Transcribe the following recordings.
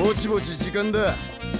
ぼちぼち時間だ。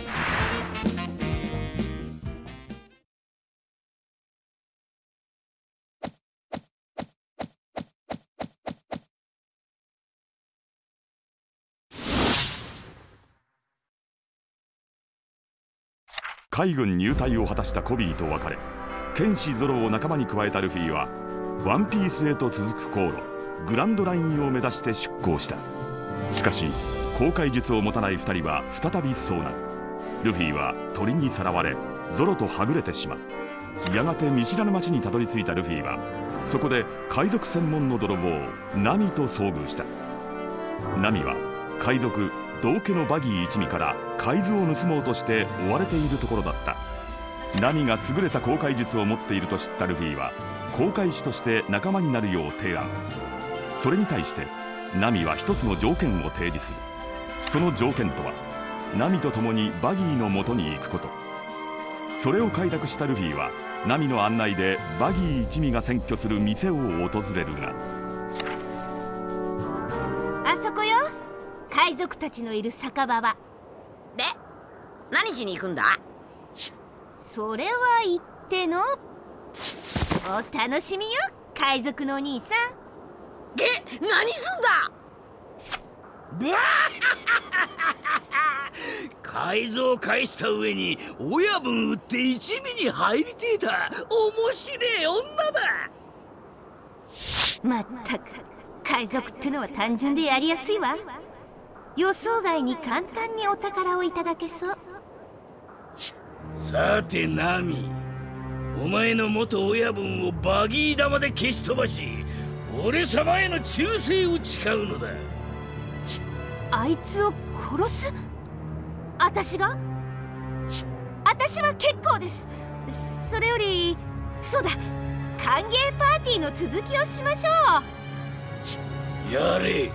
海軍入隊を果たしたコビーと別れ、剣士ゾロを仲間に加えたルフィはワンピースへと続く航路グランドラインを目指して出港した。しかし航海術を持たない2人は再び遭難。ルフィは鳥にさらわれゾロとはぐれてしまう。やがて見知らぬ町にたどり着いたルフィはそこで海賊専門の泥棒ナミと遭遇した。ナミは海賊道家のバギー一味から海図を盗もうとして追われているところだった。ナミが優れた航海術を持っていると知ったルフィは航海士として仲間になるよう提案。それに対してナミは一つの条件を提示する。その条件とはナミと共にバギーのもとに行くこと。それを快諾したルフィはナミの案内でバギー一味が占拠する店を訪れるが、 あそこよ、海賊たちのいる酒場は。 で、何しに行くんだ？ それは言ってのお楽しみよ、海賊のお兄さん。 何すんだ？ 改造返した上に親分売って一味に入りてえだ。面白え女だ。 まったく海賊ってのは単純でやりやすいわ。予想外に簡単にお宝をいただけそう。 さてナミ、お前の元親分をバギー玉で消し飛ばし俺様への忠誠を誓うのだ。 あいつを殺す？私が？私は結構です。それよりそうだ、歓迎パーティーの続きをしましょう。やれ。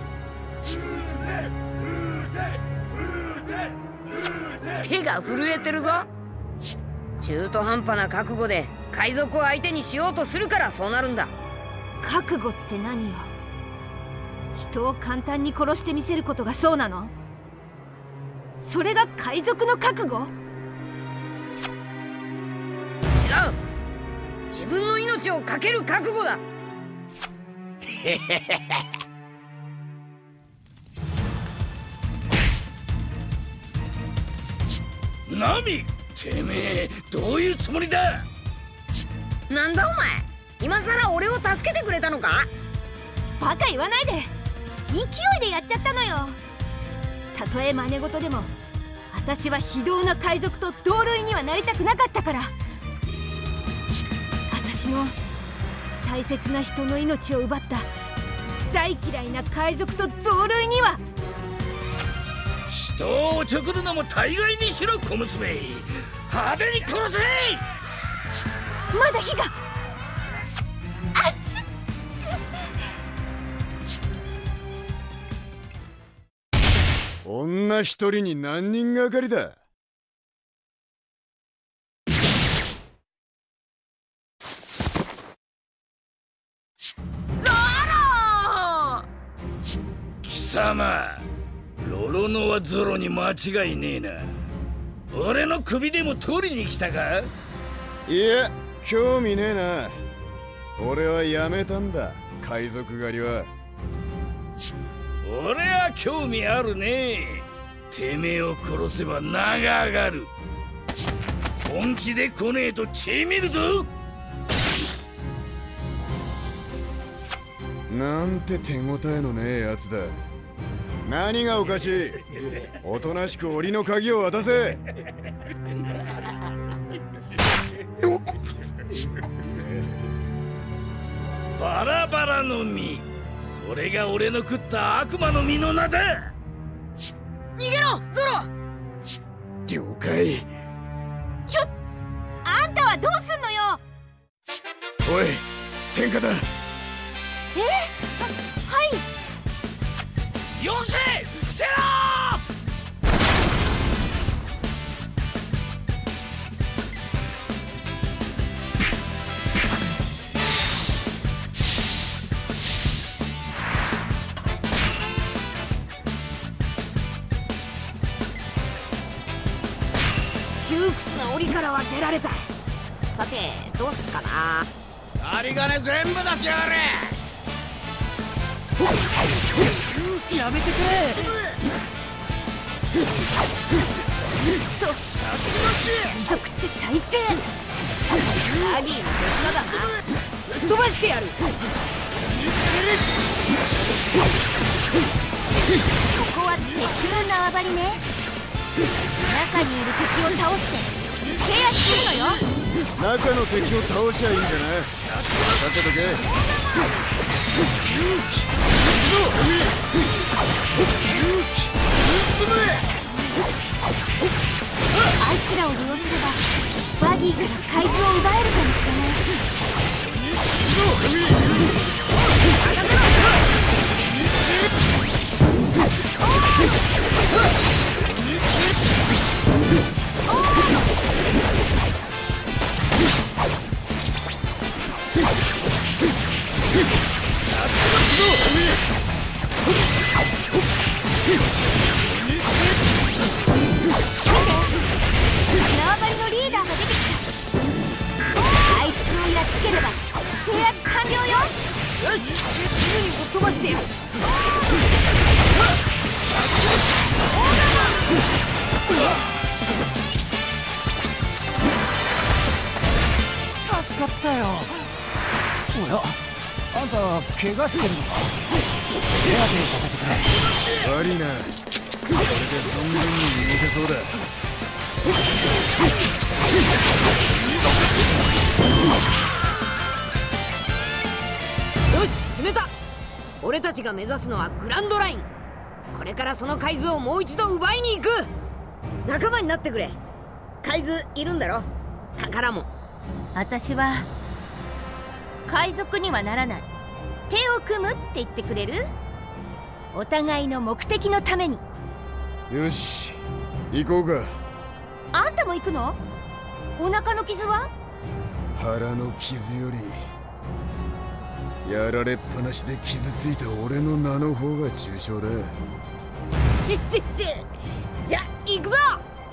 手が震えてるぞ。中途半端な覚悟で海賊を相手にしようとするからそうなるんだ。 覚悟って何よ。人を簡単に殺してみせることがそうなの？それが海賊の覚悟？ 違う、自分の命を懸ける覚悟だ。 ナミ、てめえどういうつもりだ？ なんだお前、今さら俺を助けてくれたのか？ バカ言わないで。勢いでやっちゃったのよ。たとえ真似事でも私は非道な海賊と同類にはなりたくなかったから。私の大切な人の命を奪った大嫌いな海賊と同類には。 人をおちょくるのも大概にしろ小娘。派手に殺せ。 まだ火が。 女一人に何人がかりだ？ 貴様、ロロノはゾロに間違いねえな。俺の首でも取りに来たか？ いや、興味ねえな。俺はやめたんだ、海賊狩りは。 俺は興味あるね。てめえを殺せば名が上がる。本気で来ねえと血見るぞ。 なんて手応えのねえやつだ。何がおかしい？おとなしく檻の鍵を渡せ。 バラバラの実、それが俺の食った悪魔の実の名だ。 逃げろゾロ。 了解。 あんたはどうすんのよ。 おい、天下だ。 はい。 よせ、伏せろ。 窮屈な檻からは出られた。さてどうすっかな。 有り金全部出しやがれ。 やめてくれ。 海賊って最低。 アギーの手下だな。飛ばしてやる。 ここは敵の縄張りね。中にいる敵を倒して制圧するのよ。 中の敵を倒しゃいいんだな。させとけ。 あいつらを利用すればバギーから海図を奪えるかもしれない。縄張りのリーダーが出てきた。あいつをやっつければ制圧完了よ。 よし、すぐにぶっ飛ばしてやる。 助かったよ。おや、あんた怪我してるのか。手当てさせてくれ。 悪いな。これで存分に動けそうだ。 よし、決めた。俺たちが目指すのはグランドライン。これからその海図をもう一度奪いに行く。仲間になってくれ。海図いるんだろ。宝も。 私は海賊にはならない。手を組むって言ってくれる？お互いの目的のために。 よし、行こうか。 あんたも行くの？お腹の傷は？ 腹の傷よりやられっぱなしで傷ついた俺の名の方が重傷だ。 しじゃあ行くぞ。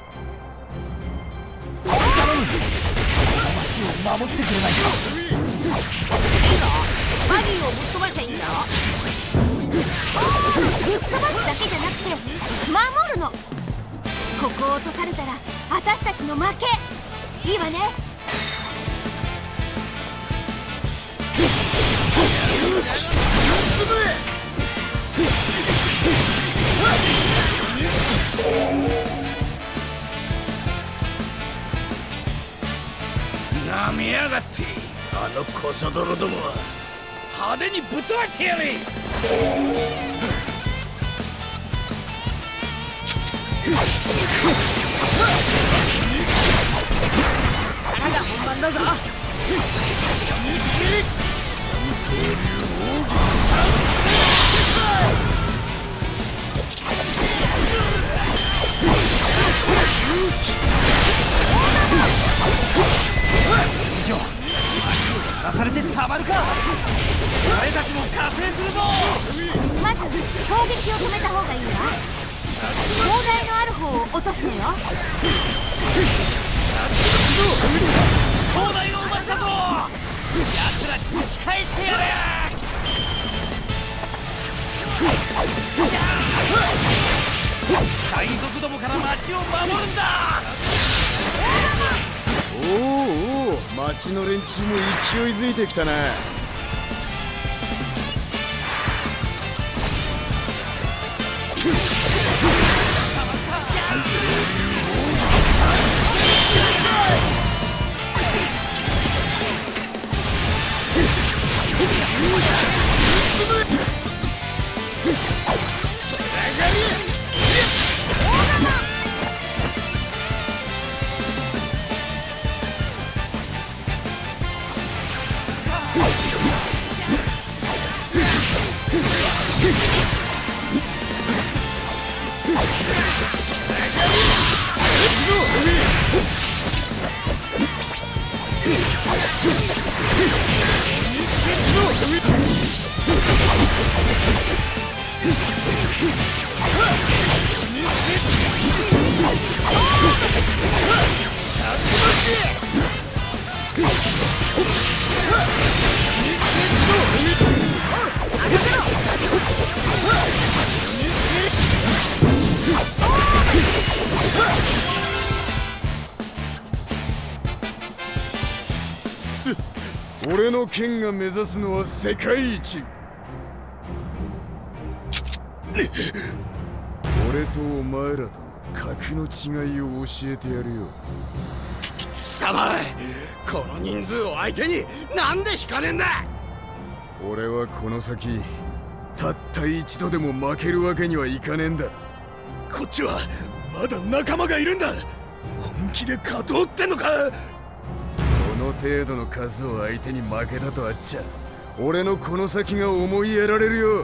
頼む。街を守ってくれないか。 いいの？バギーをぶっ飛ばしゃいいんだろ。 ぶっ飛ばすだけじゃなくて守るの。ここを落とされたら私たちの負け。いいわね。 なめやがって。あのコソ泥どもは派手にぶっ飛ばしてやれ。 腹が本番だぞ。 以上、出されてたまるか。俺たちも加勢するぞ。 まず攻撃を止めた方がいいわ。砲台のある方を落とすのよ。 砲台を奪ったぞ。奴らに打ち返してやれ。海賊どもから町を守るんだ。 おお、町の連中も勢いづいてきたな。 俺の剣が目指すのは世界一。俺とお前らとの格の違いを教えてやるよ。 貴様、この人数を相手になんで引かねえんだ。 俺はこの先たった一度でも負けるわけにはいかねえんだ。 こっちはまだ仲間がいるんだ。本気で勝とうってのか。 この程度の数を相手に負けたとあっちゃ、俺のこの先が思いやられるよ。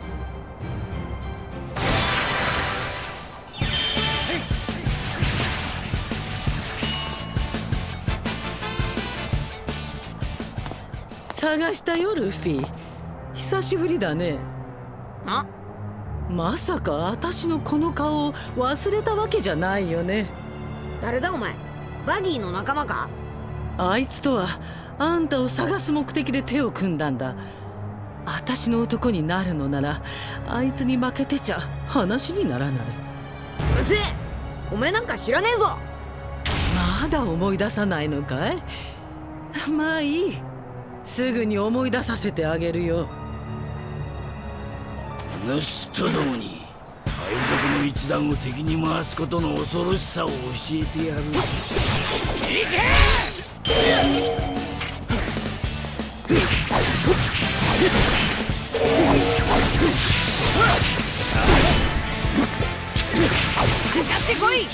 探したよルフィ、久しぶりだね。 あ、 まさか私のこの顔を忘れたわけじゃないよね。 誰だお前？バギーの仲間か？ あいつとはあんたを探す目的で手を組んだんだ。私の男になるのならあいつに負けてちゃ話にならない。 うるせえ、お前なんか知らねえぞ。 まだ思い出さないのかい？まあいい、すぐに思い出させてあげるよ。 盗人どもに海賊の一団を敵に回すことの恐ろしさを教えてやる。行け！ かかってこい！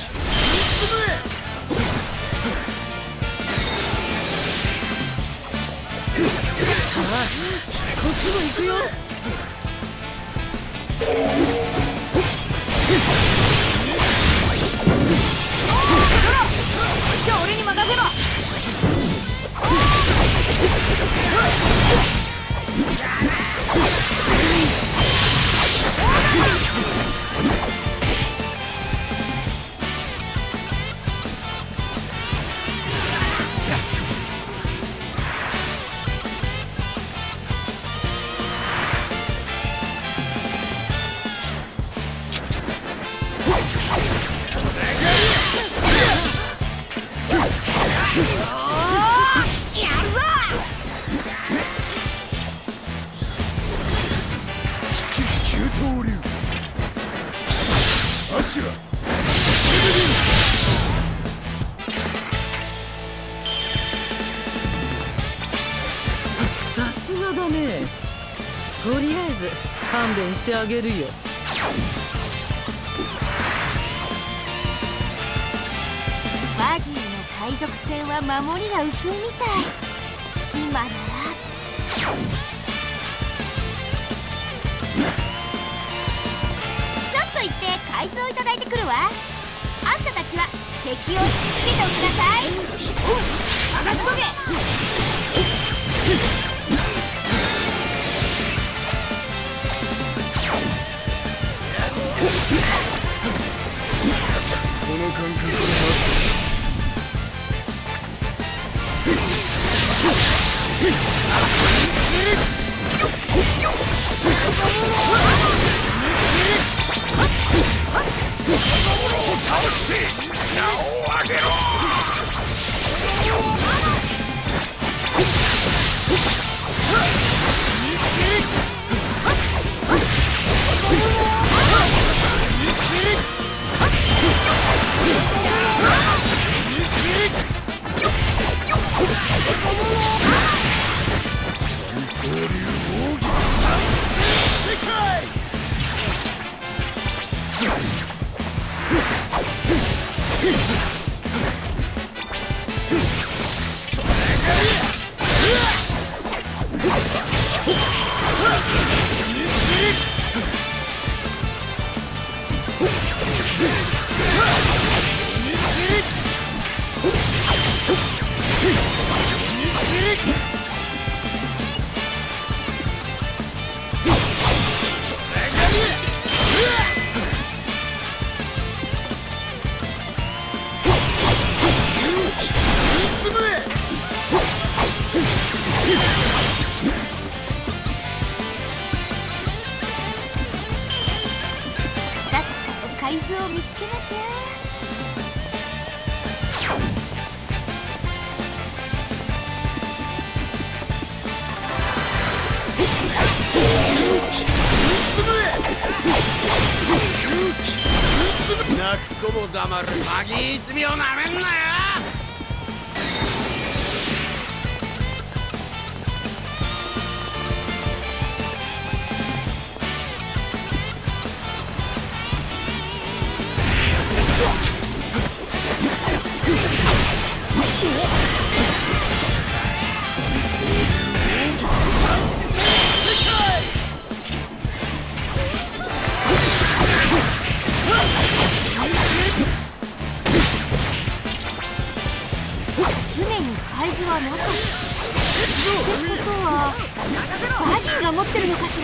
さあ、こっちも行くよ。 じゃあ俺に任せろ。 さすがだね。とりあえず勘弁してあげるよ。 バギーの海賊船は守りが薄いみたい。今ならちょっと行って海藻をいただいてくるわ。あんたたちは敵を引きつけておきなさい。任せとけ。 この感覚を待って倒して名を上げろ。 海図を見つけなきゃ。 とも黙るマギー一味をなめんなよ。 船に海図はなかった。ってことはバギーが持ってるのかしら。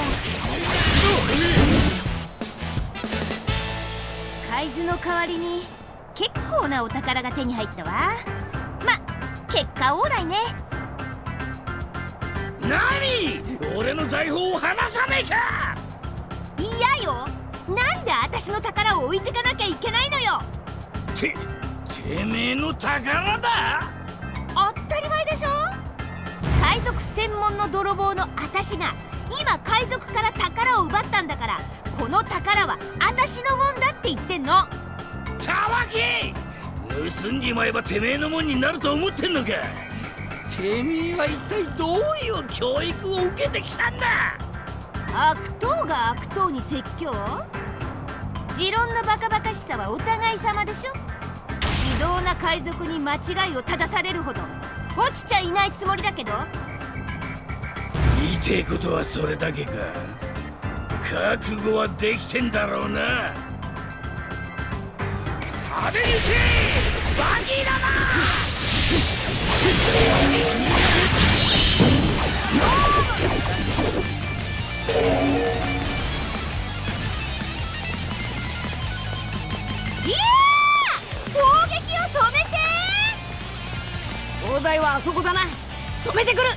海図の代わりに結構なお宝が手に入ったわ。ま、結果オーライね。 何？俺の財宝を離さねえか。 嫌よ。なんで私の宝を置いてかなきゃいけないのよ。 てめえの宝だ。 当たり前でしょ。海賊専門の泥棒の私が今海賊から宝を奪ったんだから、この宝は私のもんだって言ってんの。 たわけ！盗んじまえばてめえのもんになると思ってんのか。てめえは一体どういう教育を受けてきたんだ。 悪党が悪党に説教？持論のバカバカしさはお互い様でしょ。非道な海賊に間違いを正されるほど落ちちゃいないつもりだけど。 言いてえことはそれだけか。覚悟はできてんだろうな。派手に撃てバギーだな。 いやー、砲撃を止めて。 砲台はあそこだな。止めてくる。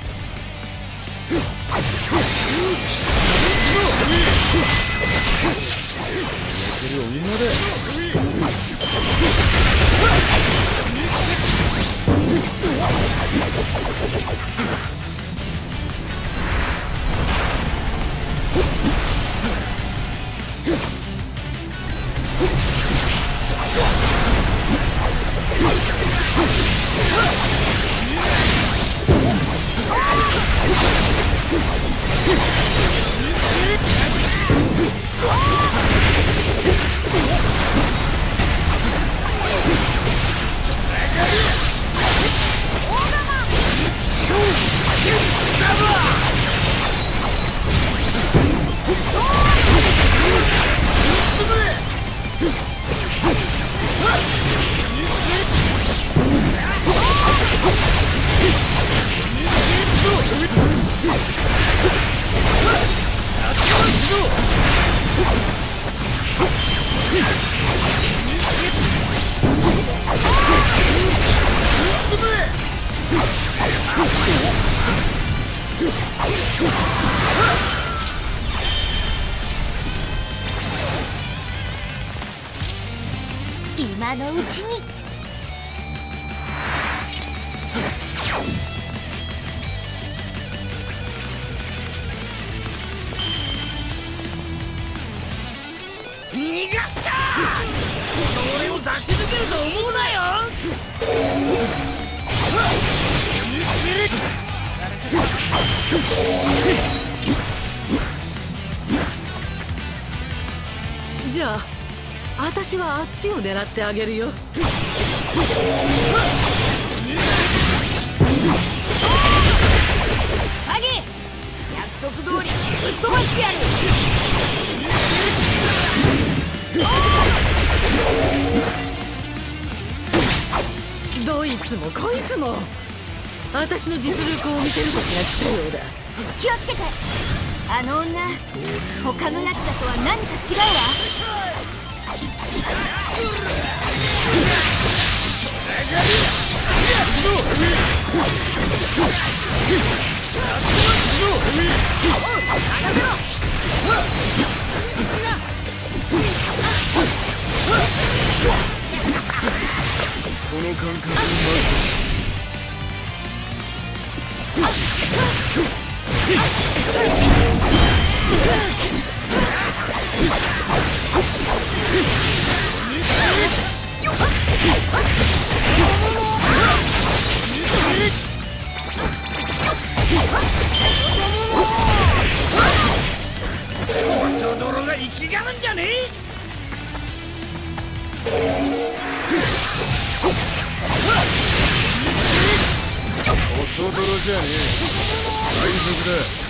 今のうちに。 逃がした。俺を出し抜けると思うなよ。 じゃあ私はあっちを狙ってあげるよ。 バギー、約束通りぶっ飛ばしてやる。 どいつもこいつも私の実力を見せる時が来たようだ。 気をつけて。あの女、他のやつらとは何か違うわ。 この感覚に細泥じゃねえ、海賊だ。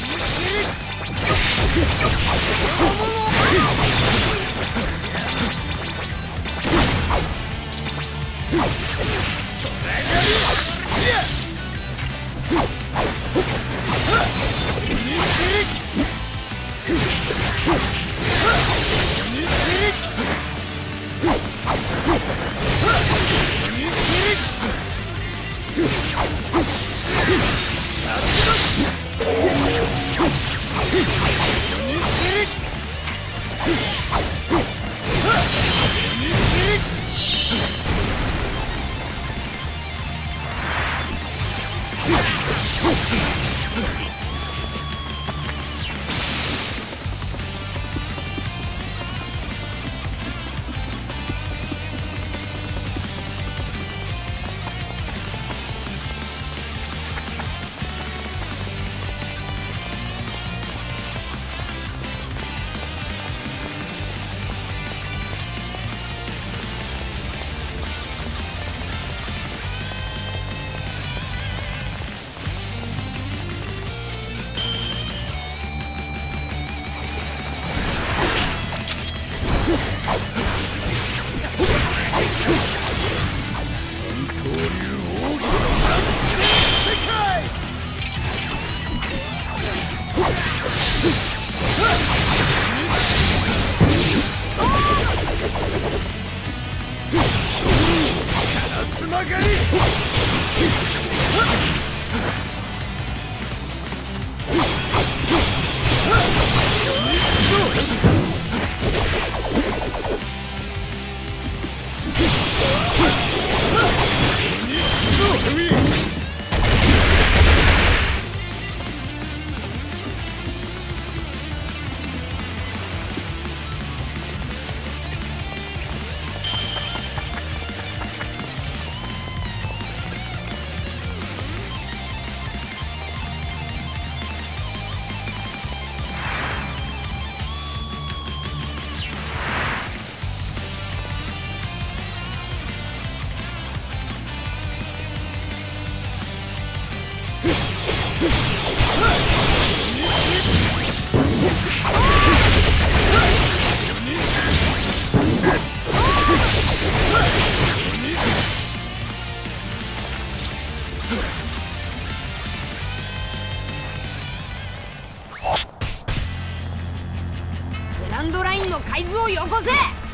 グランドラインの海図をよこせ。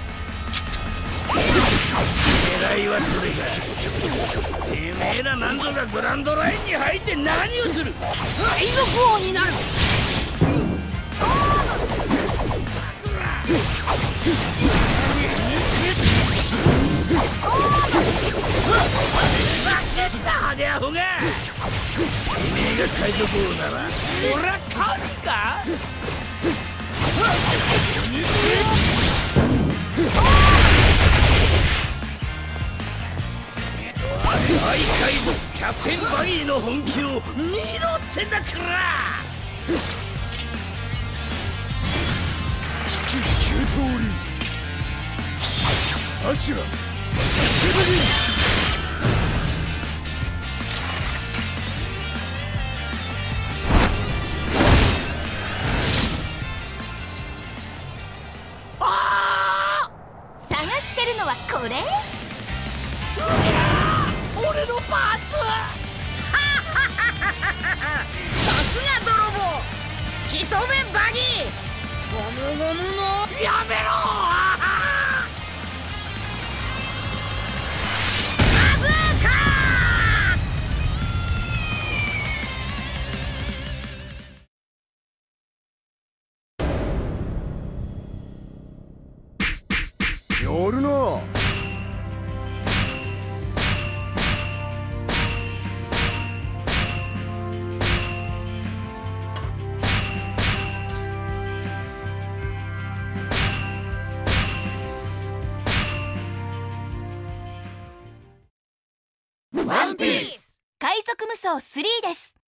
狙いはそれか。てめえらなんぞがグランドラインに入って何をする。 海賊王になる。 派手アホが。てめえが海賊王なら俺は神か。大海賊キャプテンバギーの本気を見ろってんだから。 9通りアシュラ探してるのはこれ？ 俺のパーツ。さすが泥棒。一目バギー。ゴムゴムのやめろ。バズーカーやるな。 ワンピース海賊無双3です。